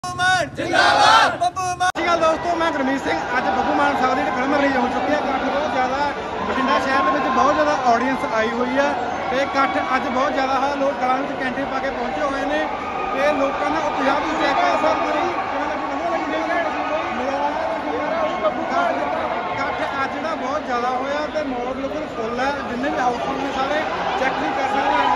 दोस्तों मैं गुरमीत सिंह अज बब्बू मान साहब की फिल्म रिलीज हो चुकी है। इकट्ठ बहुत ज़्यादा बठिंडा शहर में बहुत ज़्यादा ऑडियंस आई हुई है। तो इकट्ठ अज बहुत ज़्यादा है। लोग गलों में कैंटे पा के पहुंचे हुए हैं। तो लोगों ने उत्साह भी चेक कर सकते हैं। इकट्ठ अज का बहुत ज़्यादा होया तो मॉल बिल्कुल फुल है। जिन्हें भी हाउसफुल ने सारे चैक भी कर सकते हैं।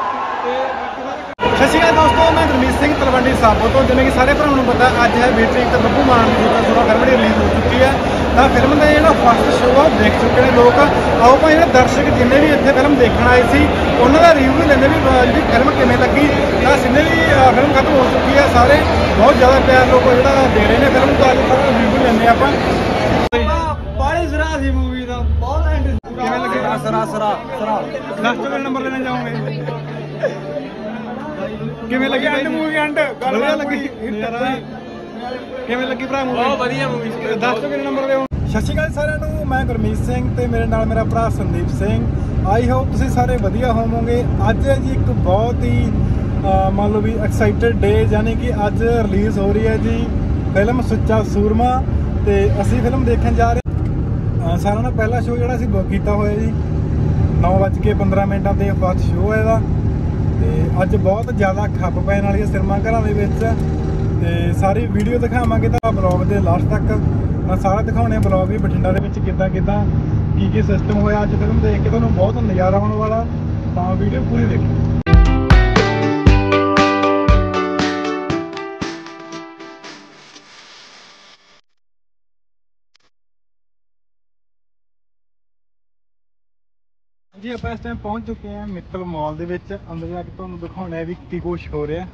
सत श्री अकाल दोस्तों मैं गुरमीत सिंह तलवंडी साबो तो जिन्हें कि सारे भरावां नूं पता अज है 20 तरीक तो बब्बू मान की 16 फरवरी रिलीज हो चुकी है। तो फिल्म का जो फस्ट शो है देख चुके हैं लोग। आओ भाई दर्शक जिन्हें भी इतने फिल्म देखने आए थे उन्होंने रिव्यू लेने भी जी फिल्म किमें लगी। तो जिन्हें भी फिल्म खत्म हो चुकी है सारे बहुत ज़्यादा प्यार लोग जो दे रहे हैं फिल्म को। अज रिव्यू लेने आप नंबर लेने जाओगे किवें लगी मूवी एंड बढ़िया लगी किवें लगी भरा मूवी बहुत बढ़िया मूवी 10 चों किन्ने नंबर देओ। सत श्री अकाल सारिਆਂ ਨੂੰ मैं गुरमीत सिंह ते मेरे नाल मेरा भरा संदीप सिंह। आई होप तुसीं सारे वधिया होवोगे। अज है जी एक बहुत ही मान लो भी एक्साइटेड डे यानी कि अज रिलीज़ हो रही है जी फिल्म सुच्चा सूरमा। तो असी फिल्म देखने जा रहे हैं। सारा ना पहला शो जो असीं बुक किया होया जी 9:15 ते फस्ट शो है ਇਹਦਾ। ਤੇ ਅੱਜ ਬਹੁਤ ਜ਼ਿਆਦਾ ਖੱਪ ਪੈਣ ਵਾਲੀ ਹੈ ਸਿਨੇਮਾ ਘਰਾਂ ਦੇ ਵਿੱਚ। ਤੇ ਸਾਰੀ ਵੀਡੀਓ ਦਿਖਾਵਾਂਗੇ ਤਾਂ ਬਲੌਗ ਦੇ ਲਾਸਟ ਤੱਕ ਮੈਂ ਸਾਰਾ ਦਿਖਾਉਣੇ ਬਲੌਗ ਵੀ ਬਠਿੰਡਾ ਦੇ ਵਿੱਚ ਕਿੱਦਾਂ ਕੀ ਸਿਸਟਮ ਹੋਇਆ। ਅੱਜ ਫਿਲਮ ਦੇਖ ਕੇ ਤੁਹਾਨੂੰ ਬਹੁਤ ਨਜ਼ਾਰਾ ਆਉਣ ਵਾਲਾ। ਤਾਂ ਵੀਡੀਓ ਪੂਰੀ ਦੇਖੋ। जी आप इस टाइम पहुंच चुके हैं मित्तल मॉल ਦੇ ਵਿੱਚ। अंदर जाके ਤੁਹਾਨੂੰ ਦਿਖਾਉਣਾ ਹੈ ਵੀ ਕੀ ਕੁਛ ਹੋ ਰਿਹਾ।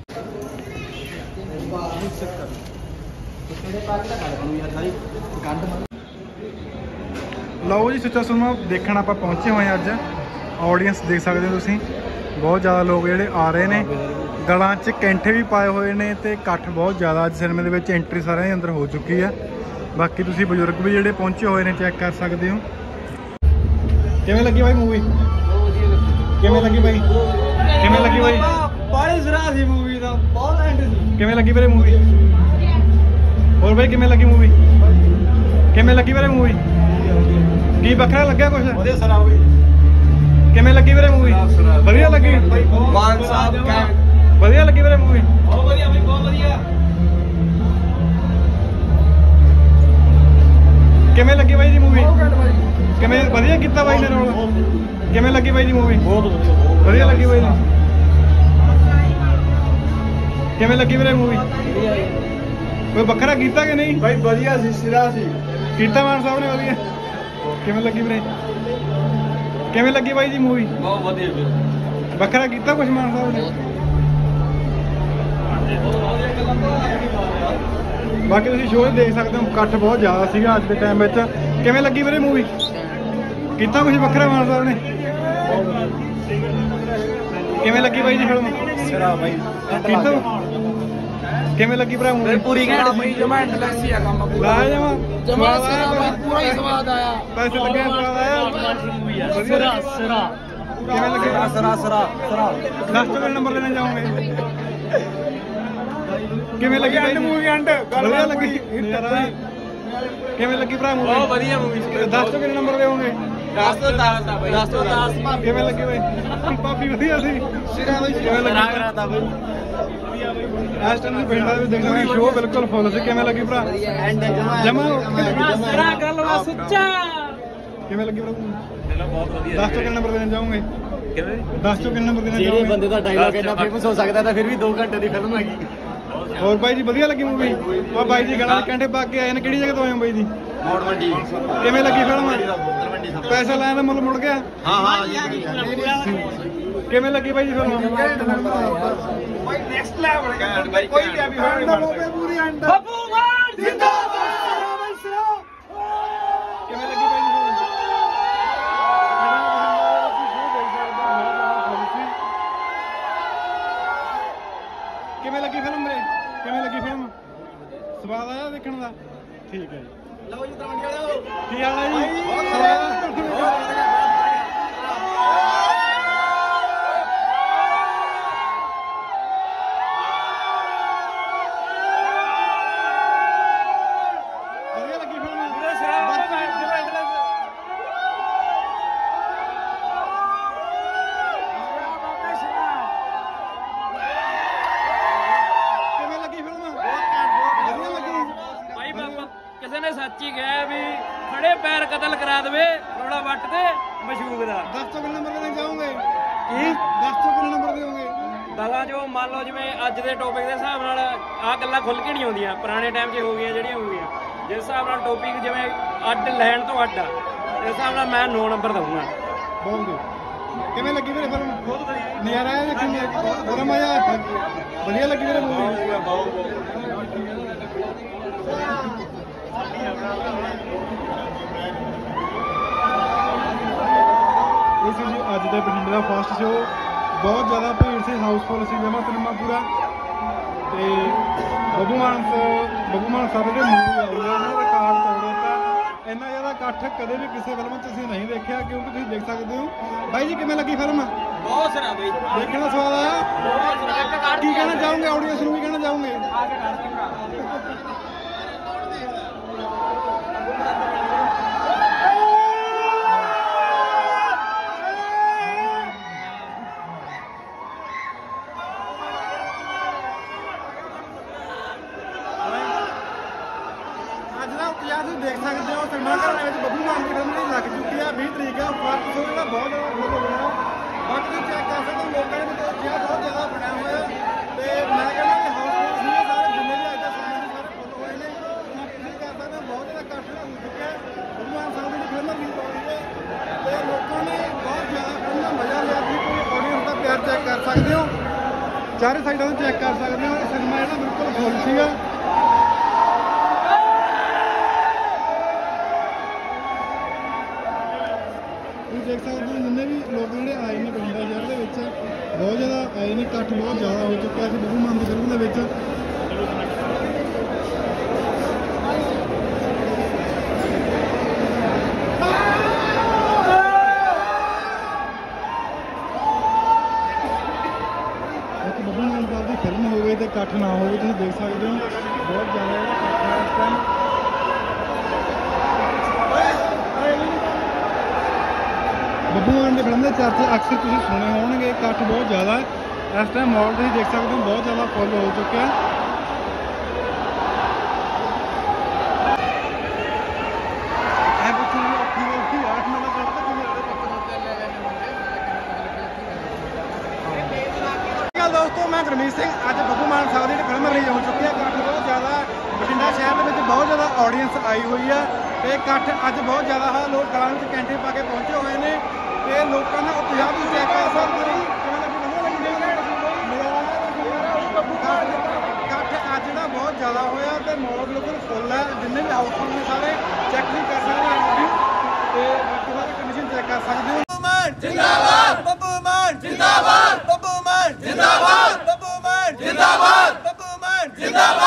ਲਓ ਜੀ ਸੁੱਚਾ ਸੂਰਮਾ ਦੇਖਣ ਆਪਾਂ ਪਹੁੰਚੇ ਹੋਏ ਅੱਜ। ਆਡੀਅੰਸ ਦੇਖ ਸਕਦੇ ਹੋ ਤੁਸੀਂ ਬਹੁਤ ਜ਼ਿਆਦਾ ਲੋਕ ਜਿਹੜੇ ਆ ਰਹੇ ਨੇ। ਗਲਾਂ 'ਚ ਕੈਂਠੇ ਵੀ ਪਾਏ ਹੋਏ ਨੇ ਤੇ ਇਕੱਠ ਬਹੁਤ ਜ਼ਿਆਦਾ ਅੱਜ ਸਿਨੇਮੇ ਦੇ ਵਿੱਚ। ਐਂਟਰੀ ਸਾਰਿਆਂ ਦੇ ਅੰਦਰ ਹੋ ਚੁੱਕੀ ਹੈ। ਬਾਕੀ ਤੁਸੀਂ ਬਜ਼ੁਰਗ ਵੀ ਜਿਹੜੇ ਪਹੁੰਚੇ ਹੋਏ ਨੇ ਚੈੱਕ ਕਰ ਸਕਦੇ ਹੋ। ਕਿਵੇਂ ਲੱਗੀ ਬਾਈ ਮੂਵੀ ਕਿਵੇਂ ਲੱਗੀ ਬਾਈ ਕਿਵੇਂ ਲੱਗੀ ਬਾਈ ਬਾਈ ਜ਼ਰਾ ਸੀ ਮੂਵੀ ਦਾ ਬਹੁਤ ਐਂਡ ਸੀ। ਕਿਵੇਂ ਲੱਗੀ ਵੀਰੇ ਮੂਵੀ ਹੋਰ ਬਾਈ ਕਿਵੇਂ ਲੱਗੀ ਮੂਵੀ ਕਿਵੇਂ ਲੱਗੀ ਵੀਰੇ ਮੂਵੀ ਕੀ ਵੱਖਰਾ ਲੱਗਿਆ ਕੁਛ ਵਧੀਆ ਸਰਾ ਬਾਈ ਕਿਵੇਂ ਲੱਗੀ ਵੀਰੇ ਮੂਵੀ ਵਧੀਆ ਲੱਗੀ ਮਾਨ ਸਾਹਿਬ ਵਧੀਆ ਲੱਗੀ ਵੀਰੇ ਮੂਵੀ ਬਹੁਤ ਵਧੀਆ ਬਾਈ ਬਹੁਤ ਵਧੀਆ ਕਿਵੇਂ ਲੱਗੀ ਬਾਈ ਜੀ ਮੂਵੀ ਕਿਵੇਂ ਵਧੀਆ ਕੀਤਾ ਬਾਈ ਨੇ ਰੋਲ ਕਿਵੇਂ ਲੱਗੀ ਬਾਈ ਜੀ ਮੂਵੀ ਬਹੁਤ ਵਧੀਆ ਲੱਗੀ ਬਾਈ ਨੇ ਕਿਵੇਂ ਲੱਗੀ ਵੀਰੇ ਮੂਵੀ ਕੋਈ ਵੱਖਰਾ ਕੀਤਾ ਕਿ ਨਹੀਂ ਬਾਈ ਵਧੀਆ ਸੀ ਸਿਰਾ ਸੀ ਕੀਤਾ ਮਾਨ ਸਾਹਿਬ ਨੇ ਵਧੀਆ ਕਿਵੇਂ ਲੱਗੀ ਵੀਰੇ ਕਿਵੇਂ ਲੱਗੀ ਬਾਈ ਜੀ ਮੂਵੀ ਬਹੁਤ ਵਧੀਆ ਵੱਖਰਾ ਕੀਤਾ ਕੁਛ ਮਾਨ ਸਾਹਿਬ ਨੇ ਬਾਕੀ ਤੁਸੀਂ ਸ਼ੋਅ ਦੇਖ ਸਕਦੇ ਹੋ ਇਕੱਠ ਬਹੁਤ ਜ਼ਿਆਦਾ ਸੀਗਾ ਅੱਜ ਦੇ ਟਾਈਮ ਵਿੱਚ। ਕਿਵੇਂ ਲੱਗੀ ਵੀਰੇ ਮੂਵੀ ਕੀਤਾ ਕੁਛ ਵੱਖਰਾ ਮਾਨ ਸਾਹਿਬ ਨੇ ਕਿਵੇਂ ਲੱਗੀ ਬਾਈ ਜੀ ਫਿਲਮ ਸਿਰਾ ਬਾਈ ਕੀਤਾ ਕਿਵੇਂ ਲੱਗੀ ਭਰਾ ਮੂਵੀ ਪੂਰੀ ਘੈਂਟ ਬਾਈ ਜਮਾ ਇੰਟਰਸਟ ਆ ਕੰਮ ਲਾ ਜਮਾ ਪੂਰਾ ਹੀ ਸਵਾਦ ਆਇਆ ਪੈਸੇ ਲੱਗੇ ਸਵਾਦ ਆਇਆ ਮੂਵੀ ਆ ਸਿਰਾ ਸਿਰਾ ਕਿਵੇਂ ਲੱਗੀ ਸਿਰਾ ਸਿਰਾ ਸਿਰਾ 10 ਚੋਂ ਨੰਬਰ ਲੈਣੇ ਜਾਓਗੇ ਕਿਵੇਂ ਲੱਗੀ ਬਾਈ ਮੂਵੀ ਐਂਡ ਵਧੀਆ ਲੱਗੀ ਕਿਵੇਂ ਲੱਗੀ ਭਰਾ ਮੂਵੀ ਬਹੁਤ ਵਧੀਆ ਮੂਵੀ 10 ਚੋਂ ਕਿੰਨੇ ਨੰਬਰ ਦੇਵੋਗੇ 10 ਤੋਂ 10 ਬਾਈ 10 ਤੋਂ 10 ਕਿਵੇਂ ਲੱਗੀ ਬਾਈ ਭਾਬੀ ਵਧੀਆ ਸੀ ਸਿਰਾ ਬਾਈ ਕਿਵੇਂ ਲੱਗੀ ਕਰਾਤਾ ਬਾਈ ਵਧੀਆ ਬਾਈ ਇਸ ਟਾਈਮ ਪਿੰਡ ਦਾ ਵੀ ਦੇਖਣਾ ਸ਼ੋਅ ਬਿਲਕੁਲ ਫੁੱਲ ਸੀ। ਕਿਵੇਂ ਲੱਗੀ ਭਰਾ ਐਂਡ ਜਮਾ ਸਿਰਾ ਗੱਲ ਵਾ ਸੁੱਚਾ ਕਿਵੇਂ ਲੱਗੀ ਭਰਾ ਬਹੁਤ ਵਧੀਆ 10 ਚੋਂ ਕਿੰਨੇ ਨੰਬਰ ਦੇਣ ਜਾਓਗੇ ਕਿਵੇਂ 10 ਚੋਂ ਕਿੰਨੇ ਨੰਬਰ ਦੇਣ ਜਾਓਗੇ ਜਿਹੜੇ ਬੰਦੇ ਦਾ ਡਾਇਲੌਗ ਇੰਨਾ ਫੇਮਸ ਹੋ ਸਕਦਾ ਤਾਂ ਫਿਰ ਵੀ 2 ਘੰਟੇ ਦੀ ਫਿਲਮ ਹੈਗੀ। ਹੋਰ ਬਾਈ ਜੀ ਵਧੀਆ ਲੱਗੀ ਮੂਵੀ ਉਹ ਬਾਈ ਜੀ ਗਲਾਂ 'ਚ ਕੈਂਠੇ ਪਾ ਕੇ ਆਏ ਨੇ ਕਿਹੜੀ ਜਗ੍ਹਾ ਤੋਂ ਆਏ ਹੋ ਬਾਈ ਜੀ ਮੋੜਵੰਡੀ ਕਿਵੇਂ ਲੱਗੀ ਫਿਲਮ ਪੈਸਾ ਲੈਣ ਦਾ ਮੁੱਲ ਮੁੜ ਗਿਆ ਹਾਂ ਹਾਂ ਕਿਵੇਂ ਲੱਗੀ ਬਾਈ ਜੀ ਫਿਲਮ ਬਾਈ ਨੈਕਸਟ ਲੈਵਲ ਕੋਈ ਵੀ ਆ ਵੀ ਹੋਵੇ ਪੂਰੀ ਐਂਡ ਬੱਬੂ ਮਾਨ ਜਿੰਦਾਬਾਦ ਕਿਵੇਂ ਲੱਗੀ ਬਾਈ ਜੀ ਕਿਵੇਂ ਲੱਗੀ ਫਿਲਮ ਵੀਰੇ ਕਿਵੇਂ ਲੱਗੀ ਫਿਲਮ ਸਵਾਦ ਆਇਆ ਦੇਖਣ ਦਾ ਠੀਕ ਹੈ ਜੀ ਲਓ ਜੀ ਤਲਵੰਡੀ ਵਾਲਿਓ ਕੀ ਹਾਲ ਹੈ ਜੀ ਸੱਚੀ ਗਿਆ ਵੀ ਖੜੇ ਪੈਰ ਕਤਲ ਕਰਾ ਦੇਵੇ ਰੋੜਾ ਵੱਟ ਤੇ ਮਸ਼ੂਕ ਦਾ। 10 ਤੋਂ ਕਿੰਨੇ ਨੰਬਰ ਦੇ ਜਾਓਗੇ? ਕੀ 10 ਤੋਂ ਕਿੰਨੇ ਨੰਬਰ ਦੇਵੋਗੇ? ਗੱਲਾਂ ਜੋ ਮੰਨ ਲਓ ਜਿਵੇਂ ਅੱਜ ਦੇ ਟੌਪਿਕ ਦੇ ਹਿਸਾਬ ਨਾਲ ਆਹ ਗੱਲਾਂ ਖੁੱਲ ਕੇ ਨਹੀਂ ਆਉਂਦੀਆਂ, ਪੁਰਾਣੇ ਟਾਈਮ 'ਚ ਹੋ ਗਈਆਂ ਜਿਹੜੀਆਂ ਹੋ ਗਈਆਂ। ਜਿਸ ਹਿਸਾਬ ਨਾਲ ਟੌਪਿਕ ਜਿਵੇਂ ਅੱਡ ਲੈਣ ਤੋਂ ਅੱਡ ਆ, ਇਸ ਹਿਸਾਬ ਨਾਲ ਮੈਂ 9 ਨੰਬਰ ਦਊਂਗਾ। ਬਹੁਤ ਕਿਵੇਂ ਲੱਗੀ ਵੀਰੇ ਫਿਲਮ? ਬਹੁਤ ਵਧੀਆ ਨਜ਼ਾਰਾ ਆਇਆ ਦੇਖਣ ਦਾ, ਬੜਾ ਮਜ਼ਾ ਆਇਆ। ਵਧੀਆ ਲੱਗੀ ਵੀਰੇ ਮੂਵੀ? ਇਹ ਸੀ ਜੀ ਅੱਜ ਦੇ ਬਠਿੰਡੇ ਦਾ ਫਸਟ ਸ਼ੋਅ। ਬਹੁਤ ਜ਼ਿਆਦਾ ਭੀੜ ਸੀ, ਹਾਊਸਫੁੱਲ ਸੀ ਜਮਾ ਸਿਨੇਮਾ ਪੂਰਾ। ਤੇ ਬੱਬੂ ਮਾਨ ਸਾਹਿਬ ਦੇ ਮੂਵੀ ਆਈ ਹੈ, ਉਹਨਾਂ ਰਿਕਾਰਡ ਤੋੜ ਦਿੱਤਾ। ਇੰਨਾ ਜ਼ਿਆਦਾ ਇਕੱਠ ਕਦੇ ਵੀ ਕਿਸੇ ਫਿਲਮ 'ਚ ਅਸੀਂ ਨਹੀਂ ਦੇਖਿਆ, ਕਿਉਂਕਿ ਤੁਸੀਂ ਦੇਖ ਸਕਦੇ ਹੋ। ਬਾਈ ਜੀ ਕਿਵੇਂ ਲੱਗੀ ਫਿਲਮ? ਬਹੁਤ ਸਾਰਾ ਬਈ ਦੇਖਣ ਦਾ ਸਵਾਦ ਆਇਆ। ਕੀ ਕਹਿਣਾ ਚਾਹੋਗੇ ਆਡੀਅנס ਨੂੰ? ਕੀ ਕਹਿਣਾ ਚਾਹੋਗੇ? ਅੱਜ ਦਾ ਉਤਸ਼ਾਹ ਤੁਸੀਂ ਦੇਖ ਸਕਦੇ ਹੋ ਸਿਨੇਮਾ ਘਰਾਂ ਵਿੱਚ ਬੱਬੂ ਮਾਨ ਦੀ ਫਿਲਮ ਜਿਹੜੀ ਲੱਗ ਚੁੱਕੀ ਆ 20 ਤਰੀਕ ਆ। ਫਸਟ ਸ਼ੋਅ ਜਿਹੜਾ ਬਹੁਤ ਜ਼ਿਆਦਾ ਫੁੱਲ ਹੋ ਗਿਆ। ਬਾਕੀ ਤੁਸੀਂ ਚੈੱਕ ਕਰ ਸਕਦੇ ਹੋ ਲੋਕਾਂ ਦੇ ਵਿੱਚ ਉਤਸ਼ਾਹ ਬਹੁਤ ਜ਼ਿਆਦਾ ਬਣਿਆ ਹੋਇਆ। ਤੇ ਮੈਂ ਕਹਿੰਦਾ ਕਿ ਹਾਊਸਫੁੱਲ ਸੀ ਸਾਰੇ ਜਿੰਨੇ ਵੀ ਅੱਜ ਦਾ ਸਿਨੇਮਾ ਸਾਰੇ ਫੁੱਲ ਹੋਏ ਨੇ। ਤੁਸੀਂ ਕਰ ਸਕਦੇ ਹੋ ਬਹੁਤ ਜ਼ਿਆਦਾ ਇਕੱਠ ਹੋ ਚੁੱਕਿਆ। ਬੱਬੂ ਮਾਨ ਸਾਹਿਬ ਦੀ ਫਿਲਮ ਰਿਲੀਜ਼ ਹੋ ਰਹੀ ਹੈ ਤੇ ਲੋਕਾਂ ਨੇ ਬਹੁਤ ਜ਼ਿਆਦਾ ਫਿਲਮ ਦਾ ਮਜ਼ਾ ਲਿਆ। ਤੁਸੀਂ ਕੋਈ ਆਡੀਅנס ਦਾ ਪਿਆਰ ਚੈੱਕ ਕਰ ਸਕਦੇ ਹੋ, ਚਾਰੇ ਸਾਈਡਾਂ ਤੋਂ ਚੈੱਕ ਕਰ ਸਕਦੇ ਹੋ। ਸਿਨੇਮਾ ਜਿਹੜਾ ਬਿਲਕੁਲ ਫੁੱਲ ਸੀਗਾ। ਦੇਖ ਸਕਦੇ ਹੋ ਜਿੰਨੇ ਵੀ ਲੋਕ ਜਿਹੜੇ ਆਏ ਨੇ ਬਠਿੰਡਾ ਸ਼ਹਿਰ ਦੇ ਵਿੱਚ ਬਹੁਤ ਜ਼ਿਆਦਾ ਆਏ ਨੇ। ਇਕੱਠ ਬਹੁਤ ਜ਼ਿਆਦਾ ਹੋ ਚੁੱਕਿਆ ਸੀ ਬੱਬੂ ਮਾਨ ਦੀ ਫਿਲਮ ਦੇ ਵਿੱਚ। ਬੱਬੂ ਮਾਨ ਸਾਹਿਬ ਦੀ ਫਿਲਮ ਹੋਵੇ ਤੇ ਇਕੱਠ ਨਾ ਹੋਵੇ, ਤੁਸੀਂ ਦੇਖ ਸਕਦੇ ਹੋ ਬਹੁਤ ਜ਼ਿਆਦਾ ਇਕੱਠ ਹੈ ਇਸ ਟਾਈਮ। ਬੱਬੂ ਮਾਨ ਦੀ ਫਿਲਮ ਦੇ ਚਰਚੇ ਅਕਸਰ ਤੁਸੀਂ ਸੁਣੇ ਹੋਣਗੇ। ਇਕੱਠ ਬਹੁਤ ਜ਼ਿਆਦਾ ਹੈ ਇਸ ਟਾਈਮ। ਮਾਲ ਤੁਸੀਂ ਦੇਖ ਸਕਦੇ ਹੋ ਬਹੁਤ ਜ਼ਿਆਦਾ ਫੁੱਲ ਹੋ ਚੁੱਕਿਆ। ਐ ਪੁੱਛਣ ਦੀ ਔਖੀ 8 ਨੰਬਰ ਕਰਤਾ ਦੋਸਤੋ, ਮੈਂ ਗੁਰਮੀਤ ਸਿੰਘ। ਅੱਜ ਬੱਬੂ ਮਾਨ ਸਾਹਿਬ ਦੀ ਫਿਲਮ ਰਿਲੀਜ਼ ਹੋ ਚੁੱਕੀ ਹੈ। ਇਕੱਠ ਬਹੁਤ ਜ਼ਿਆਦਾ ਬਠਿੰਡਾ ਸ਼ਹਿਰ ਦੇ ਵਿੱਚ ਬਹੁਤ ਜ਼ਿਆਦਾ ਆਡੀਅנס ਆਈ ਹੋਈ ਹੈ ਤੇ ਇਕੱਠ ਅੱਜ ਬਹੁਤ ਜ਼ਿਆਦਾ ਹੈ। ਲੋਕ ਗਲਾਂ ਵਿੱਚ ਕੈਂਟੇ ਪਾ ਕੇ ਪਹੁੰਚੇ ਹੋਏ ਨੇ ਤੇ ਲੋਕਾਂ ਦਾ ਉਤਸ਼ਾਹ ਵੀ ਚੈੱਕ ਕਰ ਸਕਦੇ ਹੋ। ਇਕੱਠ ਅੱਜ ਜਿਹੜਾ ਬਹੁਤ ਜ਼ਿਆਦਾ ਹੋਇਆ ਤੇ ਮਾਲ ਬਿਲਕੁਲ ਫੁੱਲ ਹੈ। ਜਿੰਨੇ ਵੀ ਹਾਊਸਫੁੱਲ ਨੇ ਸਾਰੇ ਚੈੱਕ ਵੀ ਕਰ ਸਕਦੇ ਹੋ ਤੇ ਬਾਕੀ ਸਾਰੇ ਕੰਡੀਸ਼ਨ ਚੈੱਕ ਕਰ ਸਕਦੇ ਹੋ। ਬੱਬੂ ਮਾਨ ਜਿੰਦਾਬਾਦ, ਬੱਬੂ ਮਾਨ ਜਿੰਦਾਬਾਦ, ਬੱਬੂ ਮਾਨ ਜਿੰਦਾਬਾਦ, ਬੱਬੂ ਮਾਨ ਜਿੰਦਾਬਾਦ, ਬੱਬੂ ਮਾਨ ਜਿੰਦਾਬਾਦ।